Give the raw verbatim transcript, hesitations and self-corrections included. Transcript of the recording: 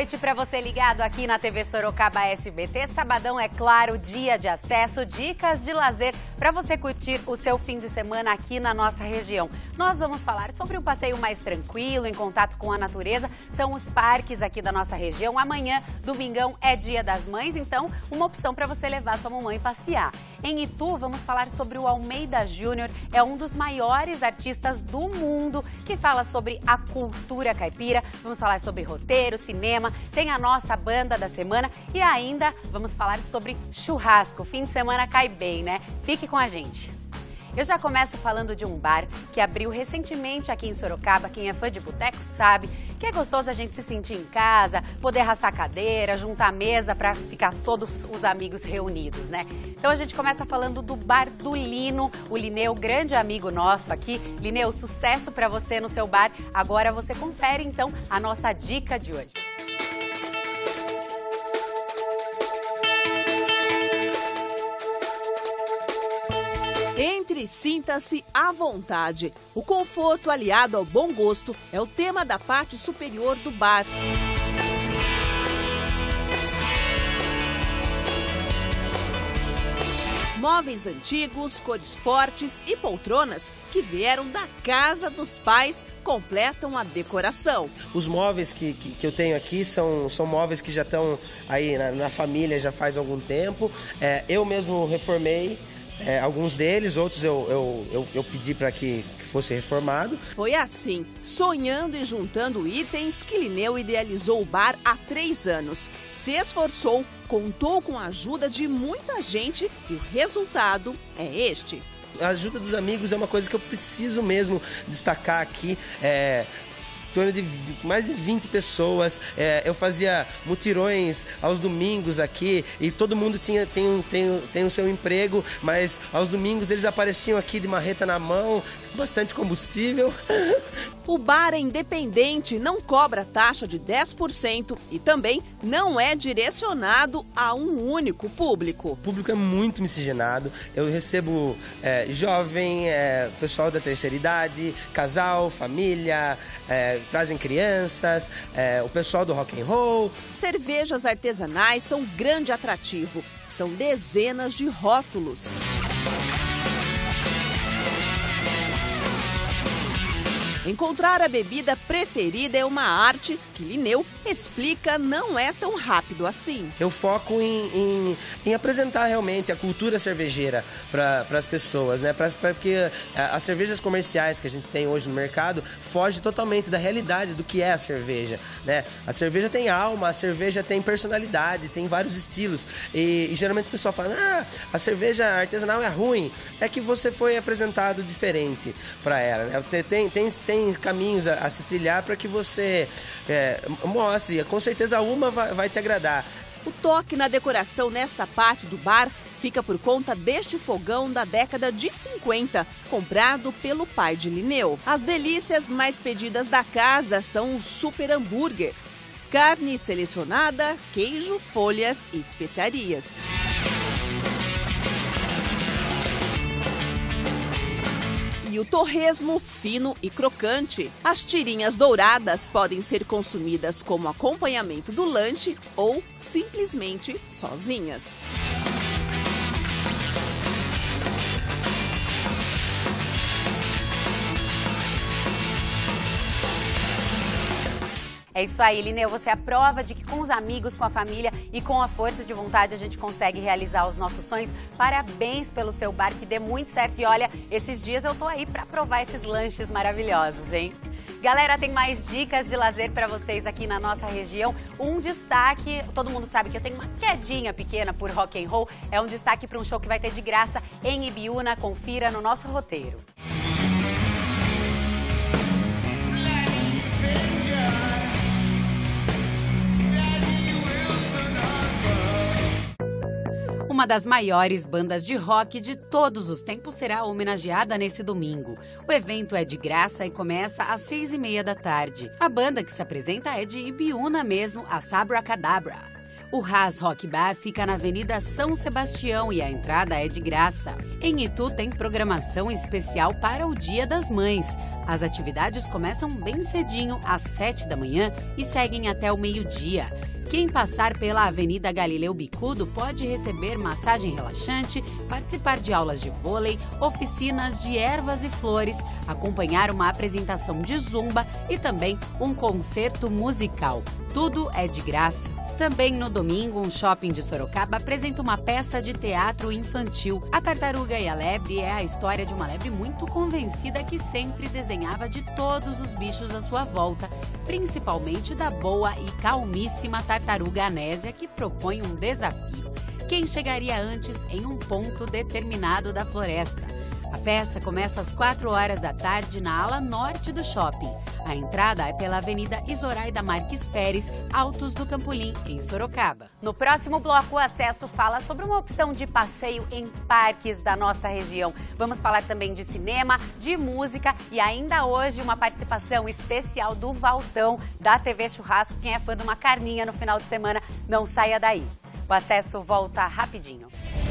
noite para você ligado aqui na T V Sorocaba S B T. Sabadão, é claro, dia de acesso, dicas de lazer para você curtir o seu fim de semana aqui na nossa região. Nós vamos falar sobre um passeio mais tranquilo, em contato com a natureza. São os parques aqui da nossa região. Amanhã, domingão, é Dia das Mães, então uma opção para você levar sua mamãe passear. Em Itu, vamos falar sobre o Almeida Júnior. É um dos maiores artistas do mundo que fala sobre a cultura caipira. Vamos falar sobre roteiro, cinema, tem a nossa banda da semana e ainda vamos falar sobre churrasco. Fim de semana cai bem, né? Fique com a gente. Eu já começo falando de um bar que abriu recentemente aqui em Sorocaba. Quem é fã de boteco sabe que é gostoso a gente se sentir em casa, poder arrastar a cadeira, juntar a mesa para ficar todos os amigos reunidos, né? Então a gente começa falando do Bar do Lino, o Lineu, grande amigo nosso aqui. Lineu, sucesso para você no seu bar. Agora você confere então a nossa dica de hoje. Entre e sinta-se à vontade. O conforto aliado ao bom gosto é o tema da parte superior do bar. Móveis antigos, cores fortes e poltronas que vieram da casa dos pais completam a decoração. Os móveis que, que, que eu tenho aqui são, são móveis que já estão aí na, na família já faz algum tempo. É, eu mesmo reformei É, alguns deles, outros eu, eu, eu, eu pedi para que, que fosse reformado. Foi assim, sonhando e juntando itens, que Lineu idealizou o bar há três anos. Se esforçou, contou com a ajuda de muita gente e o resultado é este. A ajuda dos amigos é uma coisa que eu preciso mesmo destacar aqui. É... em torno de mais de vinte pessoas, é, eu fazia mutirões aos domingos aqui e todo mundo tinha, tem, tem, tem o seu emprego, mas aos domingos eles apareciam aqui de marreta na mão, com bastante combustível. O bar é independente, não cobra taxa de dez por cento e também não é direcionado a um único público. O público é muito miscigenado, eu recebo é, jovem, é, pessoal da terceira idade, casal, família, é, trazem crianças, é, o pessoal do rock and roll. Cervejas artesanais são um grande atrativo, são dezenas de rótulos. Encontrar a bebida preferida é uma arte que Lineu explica não é tão rápido assim. Eu foco em, em, em apresentar realmente a cultura cervejeira para as pessoas, né? Pra, pra, porque as cervejas comerciais que a gente tem hoje no mercado fogem totalmente da realidade do que é a cerveja, né? A cerveja tem alma, a cerveja tem personalidade, tem vários estilos e, e geralmente o pessoal fala, ah, a cerveja artesanal é ruim. É que você foi apresentado diferente para ela, né? Tem, tem, tem caminhos a, a se trilhar para que você é, mostre. Com certeza uma vai, vai te agradar. O toque na decoração nesta parte do bar fica por conta deste fogão da década de cinquenta, comprado pelo pai de Lineu. As delícias mais pedidas da casa são o super hambúrguer, carne selecionada, queijo, folhas e especiarias. E o torresmo fino e crocante. As tirinhas douradas podem ser consumidas como acompanhamento do lanche ou simplesmente sozinhas. É isso aí, Lineu, você é a prova de que com os amigos, com a família e com a força de vontade a gente consegue realizar os nossos sonhos. Parabéns pelo seu bar, que dê muito certo. E olha, esses dias eu tô aí para provar esses lanches maravilhosos, hein? Galera, tem mais dicas de lazer para vocês aqui na nossa região. Um destaque, todo mundo sabe que eu tenho uma quedinha pequena por rock and roll. É um destaque para um show que vai ter de graça em Ibiúna. Confira no nosso roteiro. Uma das maiores bandas de rock de todos os tempos será homenageada nesse domingo. O evento é de graça e começa às seis e meia da tarde. A banda que se apresenta é de Ibiúna mesmo, a Sabracadabra. O Haas Rock Bar fica na Avenida São Sebastião e a entrada é de graça. Em Itu tem programação especial para o Dia das Mães. As atividades começam bem cedinho, às sete da manhã, e seguem até o meio-dia. Quem passar pela Avenida Galileu Bicudo pode receber massagem relaxante, participar de aulas de vôlei, oficinas de ervas e flores, acompanhar uma apresentação de zumba e também um concerto musical. Tudo é de graça. Também no domingo, um shopping de Sorocaba apresenta uma peça de teatro infantil. A Tartaruga e a Lebre é a história de uma lebre muito convencida que sempre desenhava de todos os bichos à sua volta, principalmente da boa e calmíssima Tartaruga Anésia, que propõe um desafio. Quem chegaria antes em um ponto determinado da floresta? A peça começa às quatro horas da tarde na ala norte do shopping. A entrada é pela Avenida Isoraida Marques Pérez, Altos do Campolim, em Sorocaba. No próximo bloco, o Acesso fala sobre uma opção de passeio em parques da nossa região. Vamos falar também de cinema, de música e ainda hoje uma participação especial do Valtão, da T V Churrasco. Quem é fã de uma carninha no final de semana, não saia daí. O Acesso volta rapidinho.